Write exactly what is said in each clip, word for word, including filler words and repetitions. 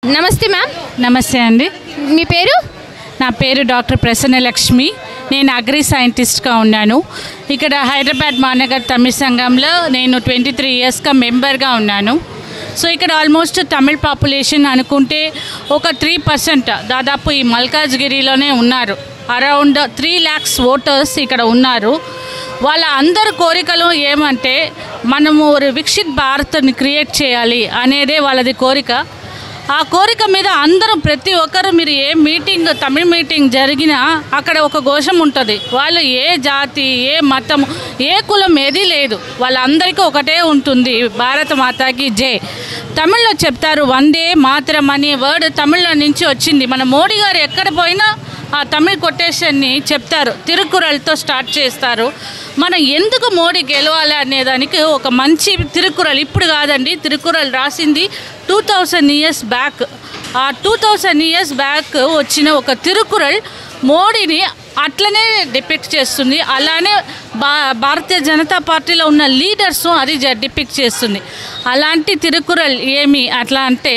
నమస్తే మ్యామ్. నమస్తే అండి. మీ పేరు? నా పేరు డాక్టర్ ప్రసన్నలక్ష్మి. నేను అగ్రి సైంటిస్ట్గా ఉన్నాను. ఇక్కడ హైదరాబాద్ మహానగర్ తమిళ సంఘంలో నేను ట్వంటీ త్రీ ఇయర్స్గా మెంబర్గా ఉన్నాను. సో ఇక్కడ ఆల్మోస్ట్ తమిళ్ పాపులేషన్ అనుకుంటే ఒక త్రీ పర్సెంట్ దాదాపు ఈ మల్కాజ్గిరిలోనే ఉన్నారు. అరౌండ్ త్రీ ల్యాక్స్ ఓటర్స్ ఇక్కడ ఉన్నారు. వాళ్ళ అందరి కోరికలు ఏమంటే మనము ఒక వికసిత్ భారత్ని క్రియేట్ చేయాలి అనేదే వాళ్ళది కోరిక. ఆ కోరిక మీద అందరూ ప్రతి ఒక్కరు మీరు ఏ మీటింగ్ తమిళ్ మీటింగ్ జరిగినా అక్కడ ఒక ఘోషం ఉంటుంది. వాళ్ళు ఏ జాతి ఏ మతం ఏ కులం ఏది లేదు, వాళ్ళందరికీ ఒకటే ఉంటుంది, భారత మాతాకి జై. తమిళ్లో చెప్తారు వందే మాతరం అనే వర్డ్ తమిళ్లో నుంచి వచ్చింది. మన మోడీ గారు ఎక్కడ పోయినా ఆ తమిళ్ కొటేషన్ని చెప్తారు, తిరుకురల్తో స్టార్ట్ చేస్తారు. మనం ఎందుకు మోడీ గెలవాలి అనేదానికి ఒక మంచి తిరుకురల్, ఇప్పుడు కాదండి, తిరుకురల్ రాసింది టూ థౌజండ్ ఇయర్స్ బ్యాక్. ఆ టూ థౌజండ్ ఇయర్స్ బ్యాక్ వచ్చిన ఒక తిరుకురల్ మోడీని అట్లనే డిపిక్ట్ చేస్తుంది. అలానే భా భారతీయ జనతా పార్టీలో ఉన్న లీడర్స్ అది డిపిక్ట్ చేస్తుంది. అలాంటి తిరుకురల్ ఏమి అట్లా అంటే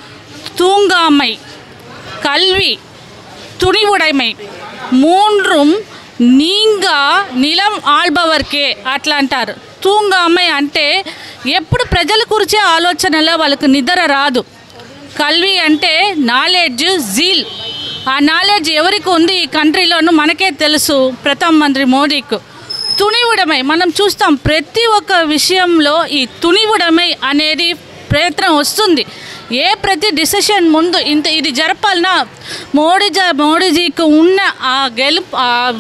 తూంగామై, కల్వి, துணிவுடைமை மூன்றும் நீங்க నిలం ఆల్బవర్కే అట్లా అంటారు. తూంగామై అంటే ఎప్పుడు ప్రజల గురించే ఆలోచనలో వాళ్ళకు నిద్ర రాదు. కల్వి అంటే నాలెడ్జ్, జీల్. ఆ నాలెడ్జ్ ఎవరికి ఉంది ఈ కంట్రీలోనూ మనకే తెలుసు, ప్రధాన మంత్రి మోడీకు. తుణివుడమై మనం చూస్తాం ప్రతి ఒక్క విషయంలో ఈ తుణివుడమై అనేది ప్రయత్నం వస్తుంది. ఏ ప్రతి డిసిషన్ ముందు ఇంత ఇది జరపాలన్నా మోడీ మోడీజీకి ఉన్న ఆ గెలుపు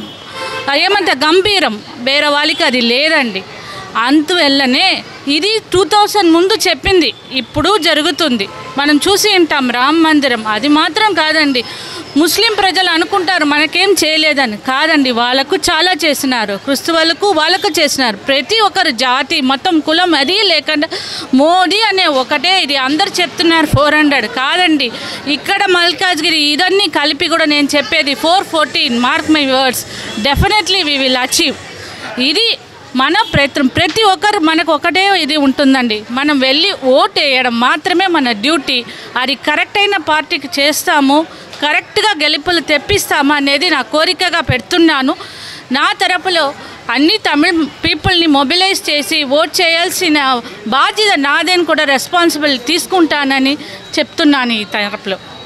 ఏమంటే గంభీరం వేరే వాళ్ళకి అది లేదండి. అందువల్లనే ఇది టూ థౌజండ్ ముందు చెప్పింది ఇప్పుడు జరుగుతుంది. మనం చూసి ఉంటాం రామ మందిరం. అది మాత్రం కాదండి, ముస్లిం ప్రజలు అనుకుంటారు మనకేం చేయలేదని. కాదండి, వాళ్ళకు చాలా చేసినారు. క్రిస్తువులకు వాళ్ళకు చేసినారు. ప్రతి ఒక్కరు జాతి మతం కులం అది లేకుండా మోడీ అనే ఒకటే. ఇది అందరు చెప్తున్నారు ఫోర్ హండ్రెడ్ కాదండి, ఇక్కడ మల్కాజ్గిరి ఇదన్నీ కలిపి కూడా నేను చెప్పేది four fourteen mark my words, definitely we will achieve. ఇది మన ప్రయత్నం. ప్రతి ఒక్కరు మనకు ఒకటే ఇది ఉంటుందండి, మనం వెళ్ళి ఓటు వేయడం మాత్రమే మన డ్యూటీ. అది కరెక్ట్ అయిన పార్టీకి చేస్తాము, కరెక్ట్గా గెలుపులు తెప్పిస్తాము అనేది నా కోరికగా పెడుతున్నాను. నా తరపులో అన్ని తమిళ్ పీపుల్ని మొబిలైజ్ చేసి ఓట్ చేయాల్సిన బాధ్యత నాదేని కూడా రెస్పాన్సిబిలిటీ తీసుకుంటానని చెప్తున్నాను ఈ తరపులో.